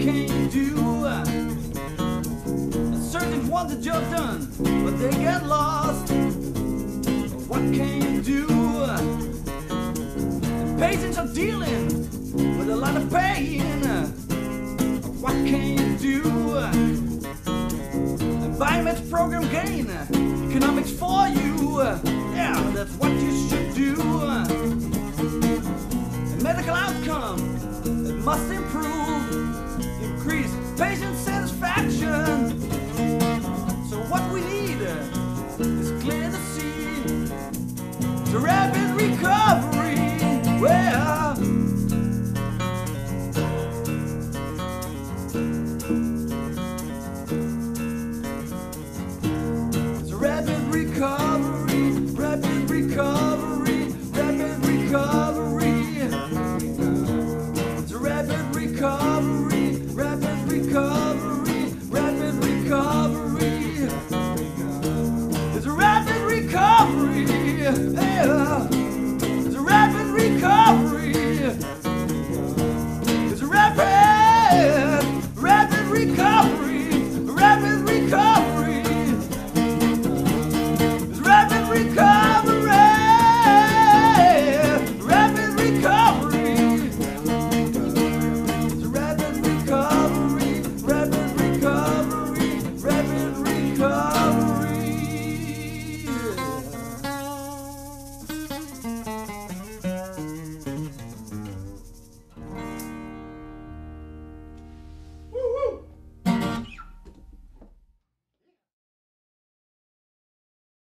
can you do? Surgeons want the job done, but they get lost. What can you do? The patients are dealing with a lot of pain. What can you do? The Biomet program gain economics for you. Yeah, that's what you should do. A medical outcome that must improve, increase patient safety.